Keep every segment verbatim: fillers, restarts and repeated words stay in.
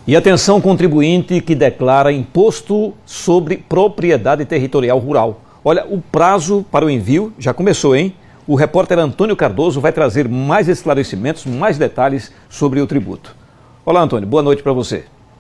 E atenção, contribuinte que declara imposto sobre propriedade territorial rural. Olha, o prazo para o envio já começou, hein? O repórter Antônio Cardoso vai trazer mais esclarecimentos, mais detalhes sobre o tributo. Olá, Antônio, boa noite para você.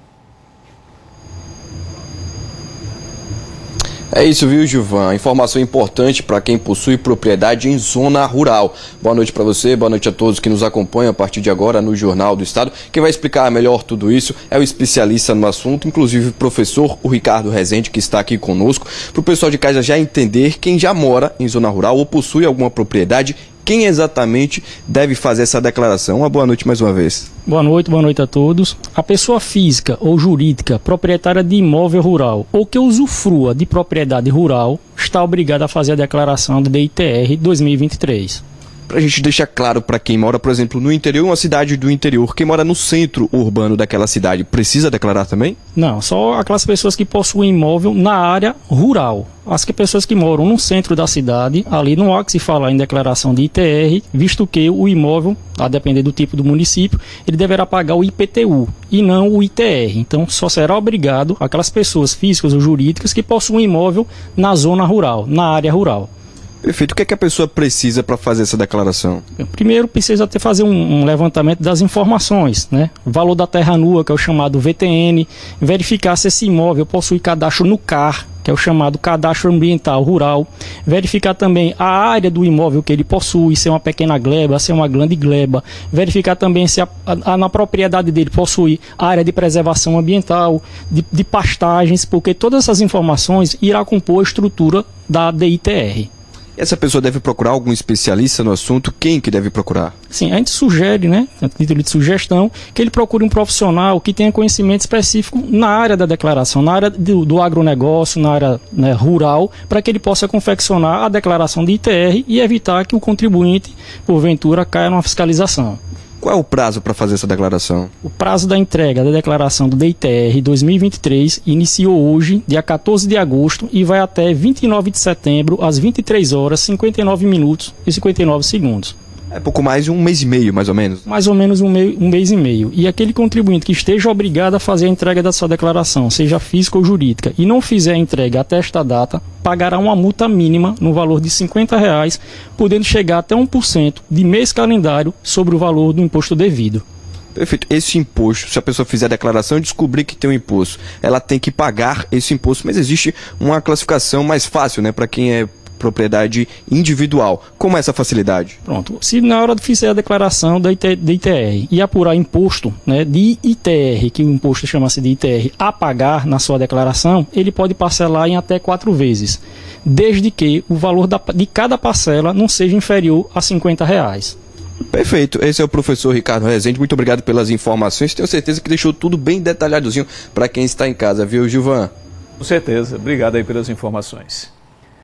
É isso, viu, Gilvan? Informação importante para quem possui propriedade em zona rural. Boa noite para você, boa noite a todos que nos acompanham a partir de agora no Jornal do Estado. Quem vai explicar melhor tudo isso é o especialista no assunto, inclusive o professor o Ricardo Rezende, que está aqui conosco, para o pessoal de casa já entender quem já mora em zona rural ou possui alguma propriedade, quem exatamente deve fazer essa declaração. Uma boa noite mais uma vez. Boa noite, boa noite a todos. A pessoa física ou jurídica proprietária de imóvel rural ou que usufrua de propriedade rural está obrigada a fazer a declaração do D I T R dois mil e vinte e três. Para a gente deixar claro para quem mora, por exemplo, no interior, uma cidade do interior, quem mora no centro urbano daquela cidade, precisa declarar também? Não, só aquelas pessoas que possuem imóvel na área rural. As que pessoas que moram no centro da cidade, ali não há que se falar em declaração de I T R, visto que o imóvel, a depender do tipo do município, ele deverá pagar o I P T U e não o I T R. Então só será obrigado aquelas pessoas físicas ou jurídicas que possuem imóvel na zona rural, na área rural. Perfeito. O que é que a pessoa precisa para fazer essa declaração? Primeiro precisa ter, fazer um, um levantamento das informações, né? Valor da terra nua, que é o chamado V T N, verificar se esse imóvel possui cadastro no C A R, que é o chamado Cadastro Ambiental Rural, verificar também a área do imóvel que ele possui, se é uma pequena gleba, se é uma grande gleba, verificar também se a, a, a, na propriedade dele possui área de preservação ambiental, de, de pastagens, porque todas essas informações irá compor a estrutura da D I T R. Essa pessoa deve procurar algum especialista no assunto? Quem que deve procurar? Sim, a gente sugere, né, a título de sugestão, que ele procure um profissional que tenha conhecimento específico na área da declaração, na área do, do agronegócio, na área, né, rural, para que ele possa confeccionar a declaração de I T R e evitar que o contribuinte, porventura, caia numa fiscalização. Qual é o prazo para fazer essa declaração? O prazo da entrega da declaração do D I T R dois mil e vinte e três iniciou hoje, dia quatorze de agosto, e vai até vinte e nove de setembro, às vinte e três horas, cinquenta e nove minutos e cinquenta e nove segundos. É pouco mais de um mês e meio, mais ou menos? Mais ou menos um, mei, um mês e meio. E aquele contribuinte que esteja obrigado a fazer a entrega da sua declaração, seja física ou jurídica, e não fizer a entrega até esta data, pagará uma multa mínima no valor de cinquenta reais, podendo chegar até um por cento de mês calendário sobre o valor do imposto devido. Perfeito. Esse imposto, se a pessoa fizer a declaração e descobrir que tem um imposto, ela tem que pagar esse imposto, mas existe uma classificação mais fácil, né, para quem é propriedade individual. Como é essa facilidade? Pronto. Se na hora de fizer a declaração da I T R e apurar imposto, né, de I T R, que o imposto chama-se de I T R, a pagar na sua declaração, ele pode parcelar em até quatro vezes, desde que o valor da, de cada parcela não seja inferior a cinquenta reais. Perfeito. Esse é o professor Ricardo Rezende. Muito obrigado pelas informações. Tenho certeza que deixou tudo bem detalhadozinho para quem está em casa, viu, Gilvan? Com certeza. Obrigado aí pelas informações.